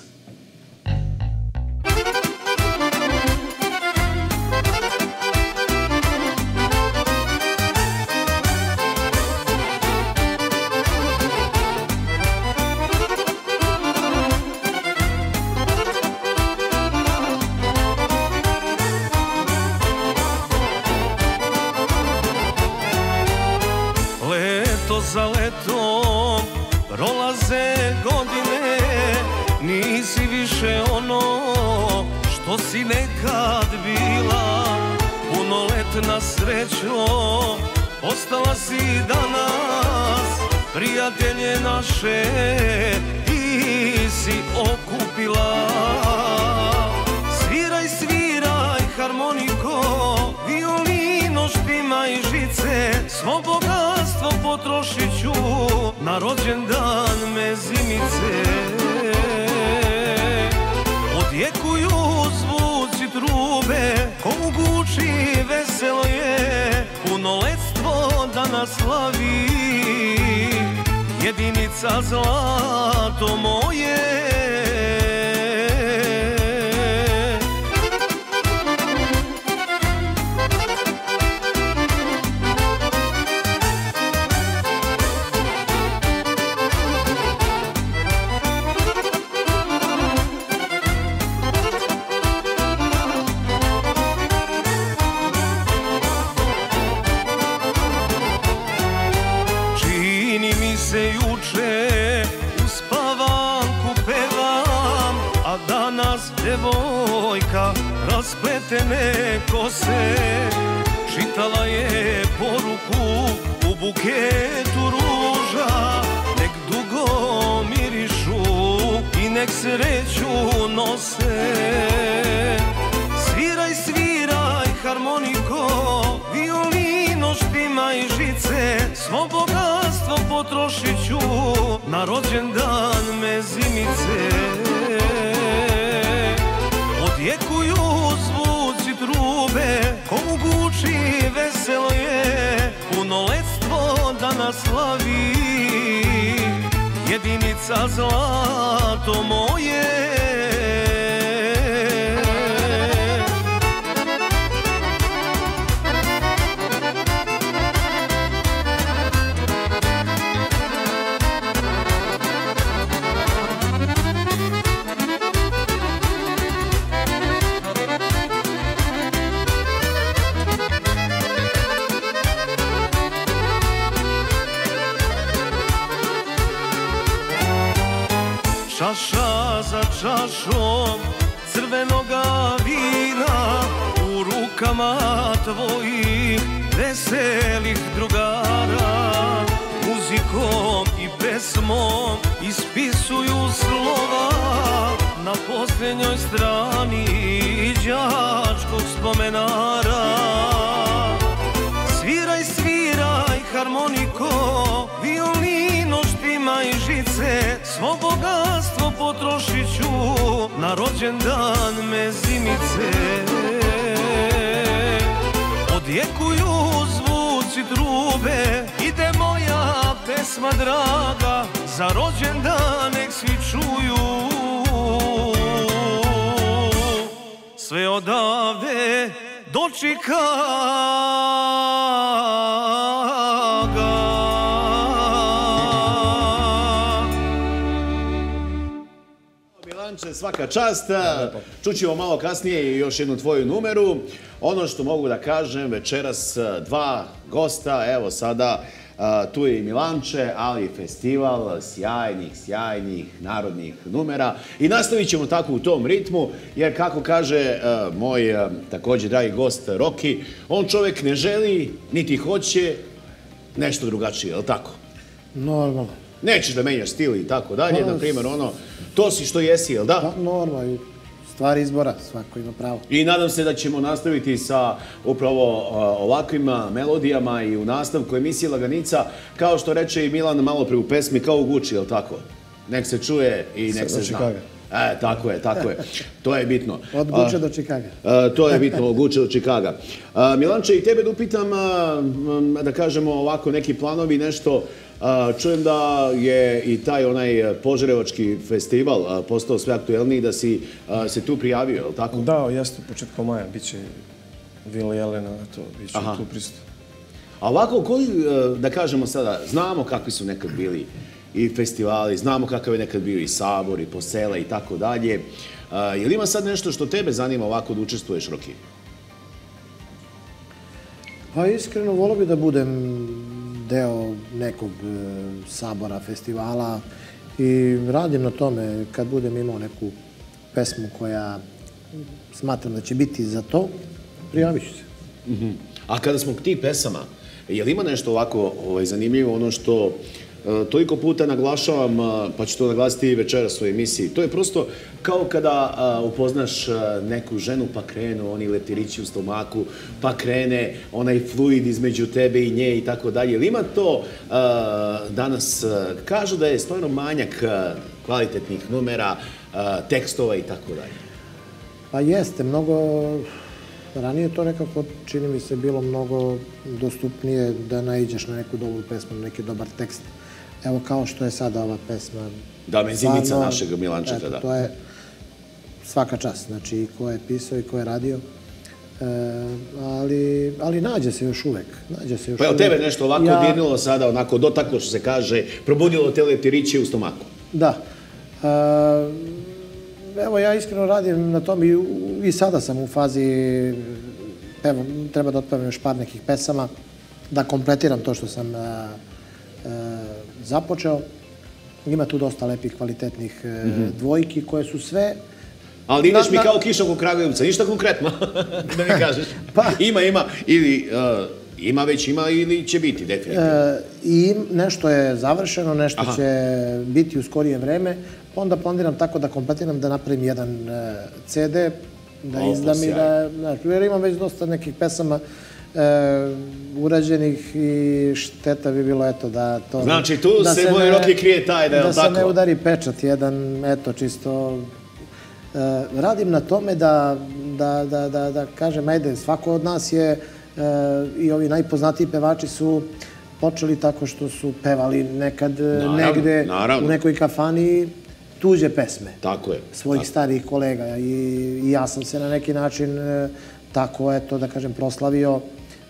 Za letom prolaze godine, nisi više ono što si nekad bila. Puno leta sretna srećo, ostala si danas, prijatelje naše ti si okupila. Sviraj, sviraj harmoniko, violino, štimaj žice, svo bogatstvo potrošit ću na rođendan mezimice. Odjekuju zvuci trube, ko u Guči veselo je, punoletstvo danas slavi, jedinica zlato moje. Devojka raspletene kose čitala je poruku u buketu ruža, nek dugo mirišu i nek sreću nose. Sviraj, sviraj harmoniko, violino, štimaj žice, svo bogatstvo potrošit ću na rođendan mezimice. Odjekuju zvuci trube, ko u Guči veselo je, punoletstvo danas slavi, jedinica zlato moje. Čaša za čašom crvenoga vina, u rukama tvojih veselih drugara, muzikom i pesmom ispisuju slova na posljednjoj strani đačkog spomenara. Sviraj, sviraj harmoniko, violino, štimaj žice, svo bogatstvo potrošit ću na rođendan mezimice. Odjekuju zvuci trube, ide moja pesma draga, za rođendan nek svi čuju. Sve odavde do Čikaga.
Milanče, svaka čast. Čućemo malo kasnije i još jednu tvoju numeru. Ono što mogu da kažem, večeras dva gosta, evo sada tu je i Milanče, ali festival sjajnih, sjajnih narodnih numera. I nastavit ćemo tako u tom ritmu, jer kako kaže moj također dragi gost Roki, on čovjek ne želi, niti hoće nešto drugačije, je li tako?
Normalno.
Nećeš da menjaš stil i tako dalje, na primjer ono, to si što jesi, jel da?
Normalno, stvar izbora, svako ima pravo.
I nadam se da ćemo nastaviti sa upravo ovakvim melodijama i u nastavku emisije Laganica, kao što reče i Milan malo pre u pesmi, kao u Guči, jel tako? Nek se čuje i nek se zna. E, tako je, tako je. To je bitno.
Od Guče do Čikaga.
To je bitno, od Guče do Čikaga. Milanče, i tebe da upitam, da kažemo ovako, neki planovi, nešto. Čujem da je i taj onaj Požarevački festival postao sve aktuelniji, da si se tu prijavio, je li tako?
Da, jeste, početkom maja, bit će Vila Jelena, to bit će tu prisutno.
A ovako, koji, da kažemo sada, znamo kakvi su nekad bili i festivali, znamo kakav je nekad bio i sabor, i posela i tako dalje. Je li ima sad nešto što tebe zanima ovako da učestvuješ, Roki?
Pa iskreno, volio bi da budem deo nekog sabora, festivala i radim na tome. Kad budem imao neku pesmu koja smatram da će biti za to, prijavit ću se.
A kada smo k tih pesama, je li ima nešto ovako zanimljivo, ono što toliko puta naglašavam, pa ću to naglasiti i večeras u emisiji, to je prosto kao kada upoznaš neku ženu pa krenu oni leptirići u stomaku, pa krene onaj fluid između tebe i nje i tako dalje. Ili ima to danas, kažu da je stvarno manjak kvalitetnih numera, tekstova i tako dalje?
Pa jeste, mnogo... Ranije to nekako, čini mi se, bilo mnogo dostupnije da naiđeš na neku dobru pesmu, na neki dobar tekst. Evo kao što je sada ova pesma.
Da, Benzinica našeg Milančeta, da.
To je svaka čast, znači i ko je pisao i ko je radio. Ali nađe se još uvek.
Pa je od tebe nešto ovako dirnulo sada, onako dotaklo što se kaže, probudilo te leptiriće u stomaku?
Da. Evo, ja iskreno radim na tom i sada sam u fazi, evo, treba da otpevam još par nekih pesama, da kompletiram to što sam započeo. Ima tu dosta lepih, kvalitetnih dvojki koje su sve...
Ali ideš mi kao kiša oko Kragujevca, ništa konkretno, da mi kažeš. Ima, ima, ili ima već ima ili će biti, definitivno.
I nešto je završeno, nešto će biti u skorije vreme. Onda planiram tako da kompletiram, da napravim jedan ce de, da izdam i da... Jer imam već dosta nekih pesama urađenih i šteta bi bilo, eto, da to...
Znači, tu se moj Roki krije taj, da je tako?
Da se ne udari pečat jedan, eto, čisto... Radim na tome da, da kažem, ajde, svako od nas je, i ovi najpoznatiji pevači su počeli tako što su pevali nekad negde u nekoj kafani tuđe pesme.
Tako je.
Svojih starijih kolega. I ja sam se na neki način tako, eto, da kažem, proslavio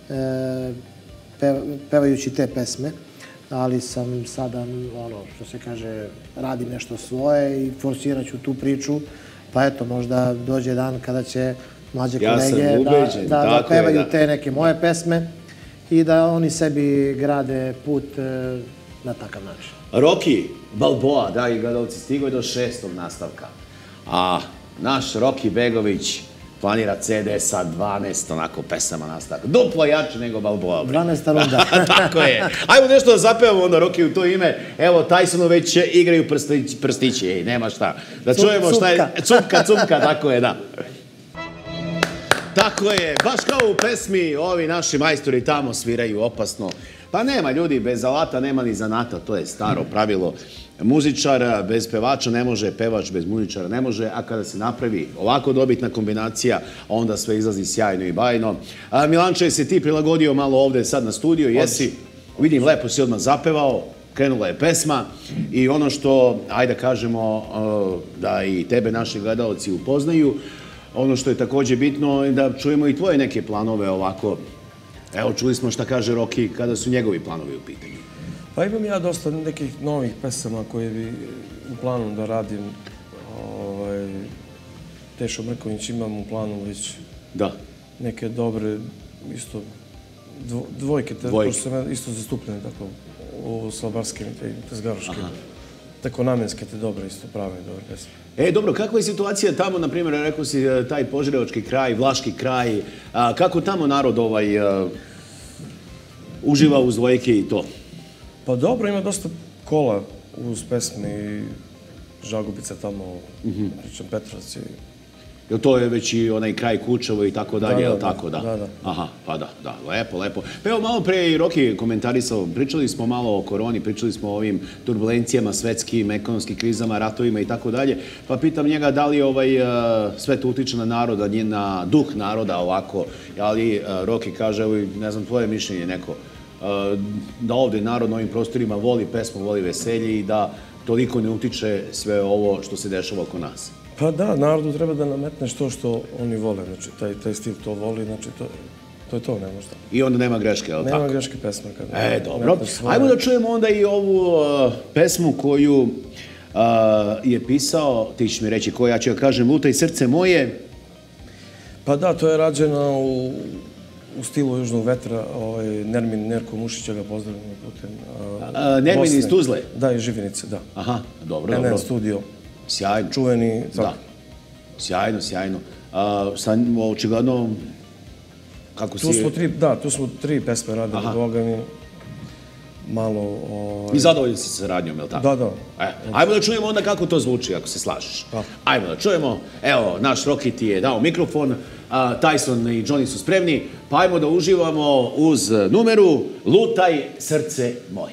pevajući te pesme. Ali sam sada, ono, što se kaže, radim nešto svoje i forsirat ću tu priču. Pa eto, možda dođe dan kada će mlađe kolege da pevaju te neke moje pesme i da oni sebi grade put na takav način.
Roki Balboa, dragi gledalci, stigo je do šestog nastavka. A naš Roki Begović planira ce de sa dvanaest onako pesama nastavka. Duplo jače nego Balboa.
dvanaesta runda.
Tako je. Ajmo nešto da zapevamo onda, Roki, u to ime. Evo, Tysonu već igraju prstići. Ej, nema šta. Da čujemo šta je... Cupka, cupka, tako je, da. Tako je. Baš kao u pesmi, ovi naši majstori tamo sviraju opasno. Pa nema, ljudi, bez alata nema ni zanata. To je staro pravilo. Muzičar bez pevača ne može, pevač bez muzičara ne može, a kada se napravi ovako dobitna kombinacija, onda sve izlazi sjajno i bajno. Milanče, si ti prilagodio malo ovde sad na studiju, jesi? Vidim, lepo si odmah zapevao, krenula je pesma i ono što, ajde da kažemo, da i tebe naši gledalci upoznaju, ono što je također bitno je da čujemo i tvoje neke planove ovako. Evo, čuli smo šta kaže Roki kada su njegovi planovi u pitanju.
Pa imam ja dosta nekih novih pesama koje bi u planu da radim. Tešo Mrković imam u planu već neke dobre, isto dvojke, pošto sam isto zastupljen u slabarskim i tezgaroškim. Tako namenske te dobre, isto prave dobre pesme.
E, dobro, kakva je situacija tamo, na primjer, rekao si taj Požarevački kraj, Vlaški kraj, kako tamo narod uživa uz dvojke i to?
Pa dobro, ima dosta kola uz pesme, Žagubica tamo, pričam Petrovac.
Jel to je već i onaj kraj Kučevo i tako dalje, jel tako, da?
Da, da.
Aha, pa da, da, lepo, lepo. Pa evo, malo pre i Roki komentarisao, pričali smo malo o koroni, pričali smo o ovim turbulencijama, svetskim, ekonomskim krizama, ratovima i tako dalje, pa pitam njega da li sve to utiče na naroda, na duh naroda ovako, ali Roki kaže, evo, ne znam, tvoje mišljenje neko, da ovde narod na ovim prostorima voli pesmu, voli veselje i da toliko ne utiče sve ovo što se dešava oko nas.
Pa da, narodu treba da nametneš to što oni vole, znači taj stil to voli, znači to je to, nema šta.
I onda nema greške, je li tako?
Nema greške pesme.
E, dobro. Ajmo da čujemo onda i ovu pesmu koju je pisao, ti ćeš mi reći koja, ja ću da kažem, Lutaj srce moje.
Pa da, to je rađeno u u stilu Južnog vetra, Nermin Nerko Mušića ga pozdravljamo putem Bosne.
Nermin iz Tuzle?
Da, iz Živinice, da.
Aha, dobro, dobro.
en en studio.
Sjajno.
Čuveni.
Da. Sjajno, sjajno. Očigledno, kako si...
Tu smo tri, da, tu smo tri pesme radili, Boga mi, malo...
I zadovoljni si sa radnjom, je li tako?
Da, da.
Ajmo da čujemo onda kako to zvuči, ako se slažeš. Ajmo da čujemo. Evo, naš Roki ti je dao mikrofon, Tyson i Johnny su spremni, pa ajmo da uživamo uz numeru Lutaj srce moje.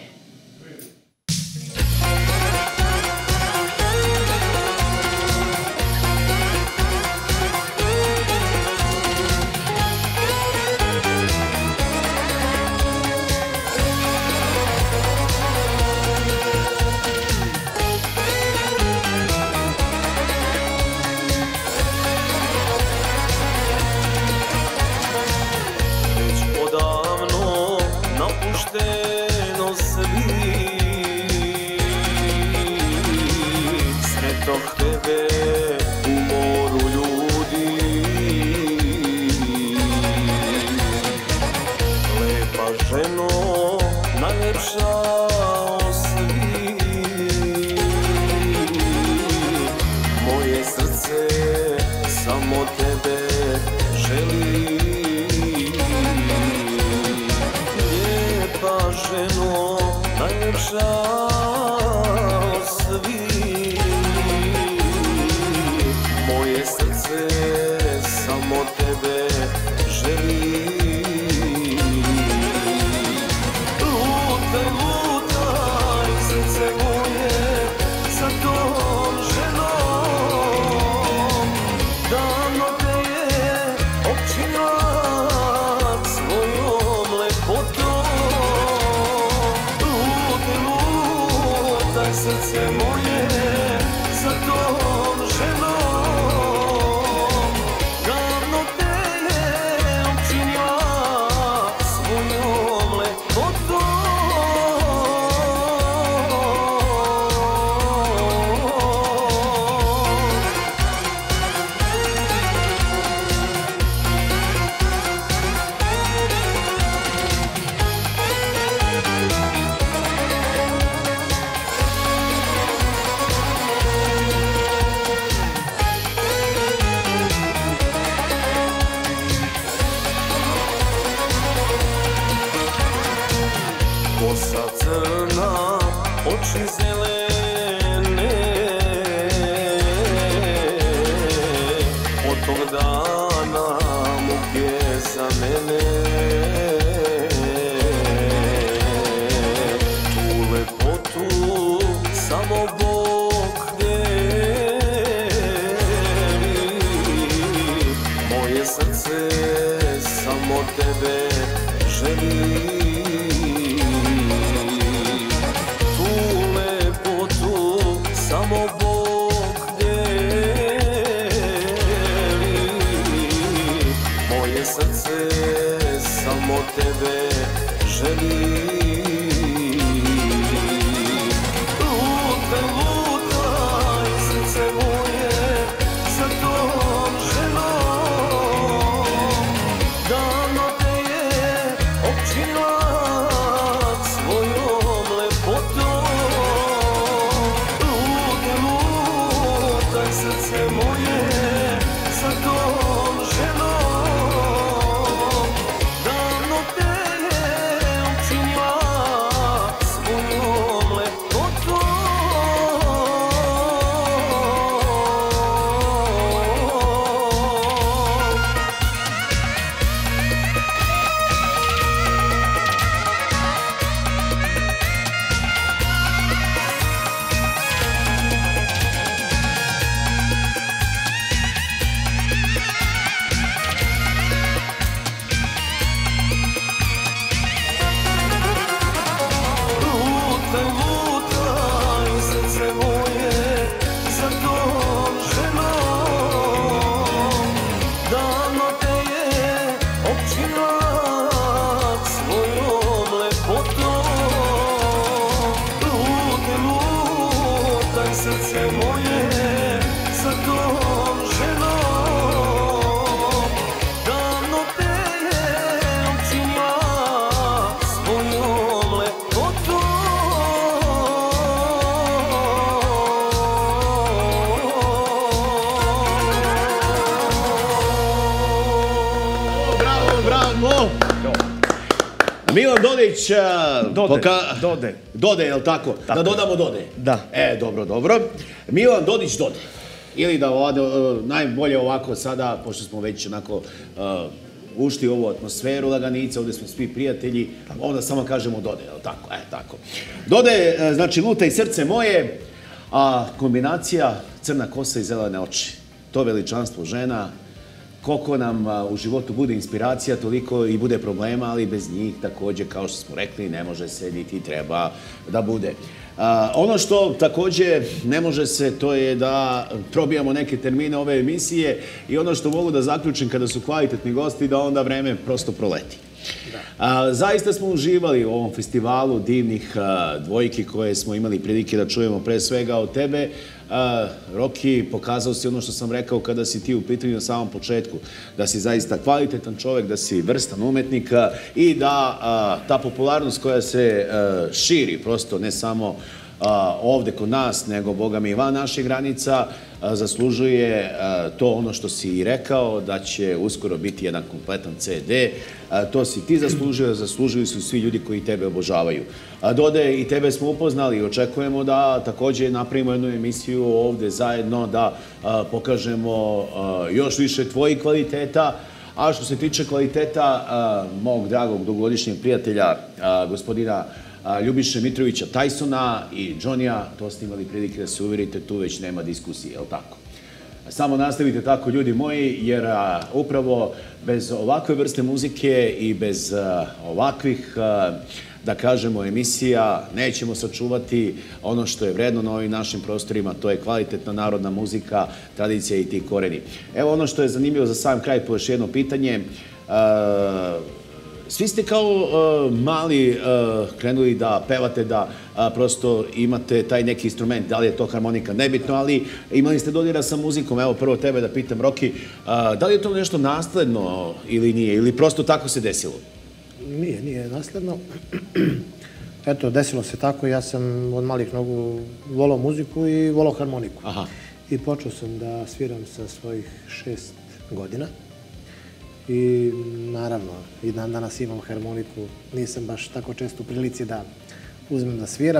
Garmo. Milan Dodić...
Dode, Dode.
Dode, je li tako? Da dodamo Dode?
Da.
E, dobro, dobro. Milan Dodić Dode. Ili da ovdje, najbolje ovako sada, pošto smo već onako ušli u ovu atmosferu Laganica, ovdje smo svi prijatelji, onda samo kažemo Dode, je li tako? E, tako. Dode, znači, lutaj srce moje, a kombinacija crna kosa i zelene oči. To veličanstvo žena, koliko nam u životu bude inspiracija, toliko i bude problema, ali bez njih također, kao što smo rekli, ne može se niti treba da bude. Ono što također ne može se, to je da probijamo neke termine ove emisije i ono što mogu da zaključim kada su kvalitetni gosti, da onda vreme prosto proleti. Zaista smo uživali u ovom festivalu divnih dvojki koje smo imali prilike da čujemo pre svega od tebe. Roki, pokazao si ono što sam rekao kada si ti u pitanju na samom početku, da si zaista kvalitetan čovjek, da si vrstan umetnika i da ta popularnost koja se širi, prosto ne samo ovde kod nas, nego Boga mi i van naših granica, zaslužuje to ono što si i rekao, da će uskoro biti jedan kompletan ce de. To si ti zaslužio, zaslužili su svi ljudi koji tebe obožavaju. Dode, i tebe smo upoznali i očekujemo da također napravimo jednu emisiju ovde zajedno, da pokažemo još više tvojih kvaliteta. A što se tiče kvaliteta mog dragog dugogodišnjeg prijatelja, gospodina Ljubiše Mitrovića Tysona i Johnny-a, to ste imali prilike da se uvjerite, tu već nema diskusije, je li tako? Samo nastavite tako, ljudi moji, jer upravo bez ovakve vrste muzike i bez ovakvih, da kažemo, emisija nećemo sačuvati ono što je vredno na ovim našim prostorima, to je kvalitetna narodna muzika, tradicija i ti koreni. Evo ono što je zanimljivo za sam kraj, po još jedno pitanje. Svi ste kao mali krenuli da pevate, da prosto imate taj neki instrument, da li je to harmonika, nebitno, ali imali ste dodira sa muzikom. Evo prvo tebe da pitam, Roki, da li je to nešto nasledno ili nije, ili prosto tako se desilo?
Nije, nije nasledno. Eto, desilo se tako, ja sam od malih nogu volao muziku i volao harmoniku. I počeo sam da sviram sa svojih šest godina. I naravno, i dan danas imam harmoniku, nisam baš tako često u prilici da uzmem da sviram,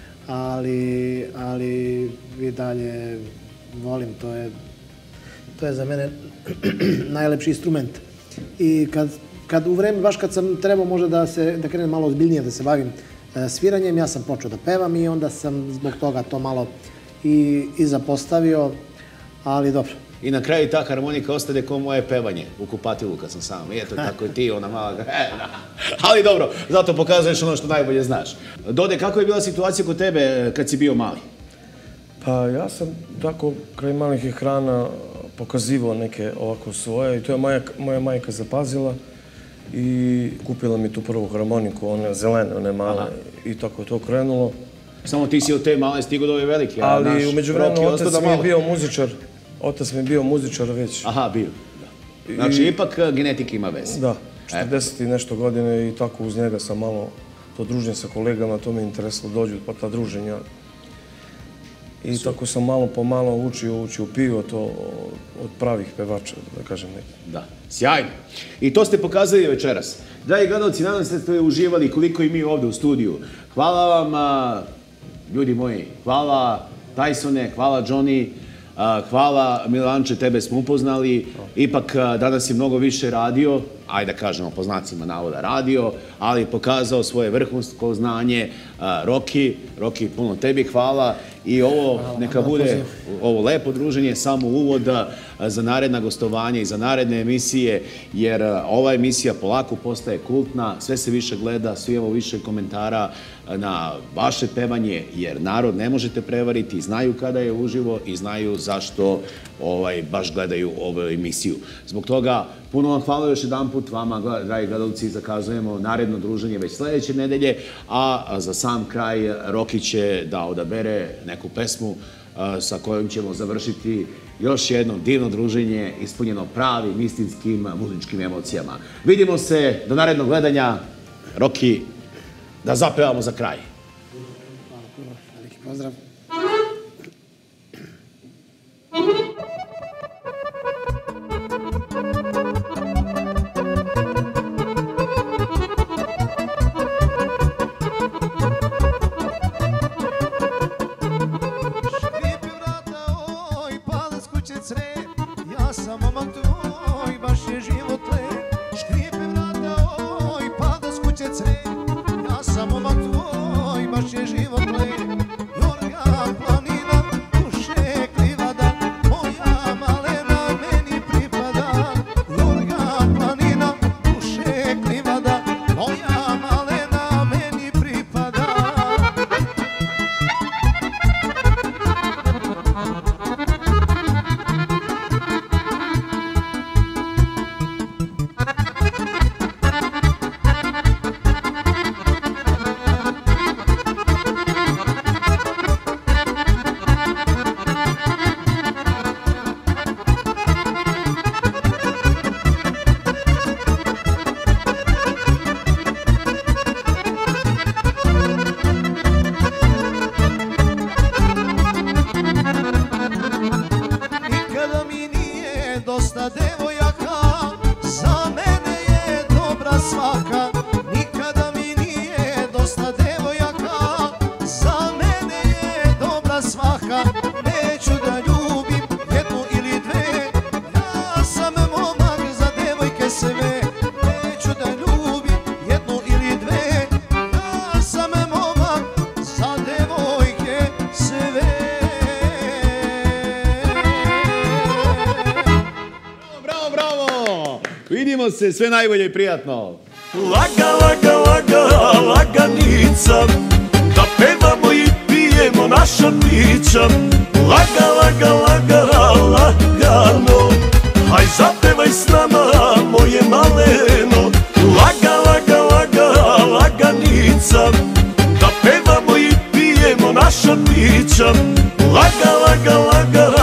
ali, ali i dalje volim, to je, to je za mene najlepši instrument. I kad, kad u vreme, baš kad sam trebao možda da se, da krenem malo ozbiljnije da se bavim sviranjem, ja sam počeo da pevam i onda sam zbog toga to malo i, i zapostavio, ali dobro.
I na kraju ta harmonika ostade kao moje pevanje u kupatilu kad sam sam. I eto, tako i ti, ona mala... Ali dobro, zato pokazuješ ono što najbolje znaš. Dode, kako je bila situacija kod tebe kad si bio mali?
Pa ja sam tako kraj malih ekrana pokazivao neke ovako svoje i to je moja majka zapazila i kupila mi tu prvu harmoniku, one zelene, one male, i tako je to krenulo.
Samo ti si od te male stigo do ove velike, a naš
Ali umeđu vremenu otac mi je bio muzičar. Otac mi je bio muzičar već.
Aha, bio. Znači, ipak genetika ima veze.
Da, četrdeset i nešto godine i tako uz njega sam malo to družen sa kolegama, to me interesilo dođu pa ta druženja. I tako sam malo po malo učio, učio, pio to od pravih pevača, da kažem neki.
Da, sjajno. I to ste pokazali večeras. Dragi gledalci, nadam se da ste uživali koliko i mi ovdje u studiju. Hvala vam, ljudi moji, hvala Tysone, hvala Johnny. Hvala Milanče, tebe smo upoznali, ipak danas je mnogo više radio, ajde da kažemo po znacima navoda radio, ali pokazao svoje vrhunsko znanje. Roki, Roki, puno tebi hvala i ovo neka bude ovo lepo druženje, samo uvod za naredna gostovanja i za naredne emisije, jer ova emisija polako postaje kultna, sve se više gleda, svi imamo više komentara na vaše pevanje, jer narod ne možete prevariti, znaju kada je uživo i znaju zašto baš gledaju ovu emisiju. Zbog toga, puno vam hvala još jedan put vama, dragi gledalci, zakazujemo naredno druženje već sljedeće nedelje, a za sam kraj Roki će da odabere neku pesmu sa kojom ćemo završiti još jedno divno druženje ispunjeno pravim, istinskim muzičkim emocijama. Vidimo se do narednog gledanja. Roki, da zapevamo za kraj.
Hvala puno, veliki pozdrav.
Čujemo se, sve najbolje i prijatno.
Laga, laga, laga, laganica, da pevamo i pijemo naša pića. Laga, laga, laga, lagano, haj zapevaj s nama moje maleno. Laga, laga, laga, laganica, da pevamo i pijemo naša pića. Laga, laga, laga,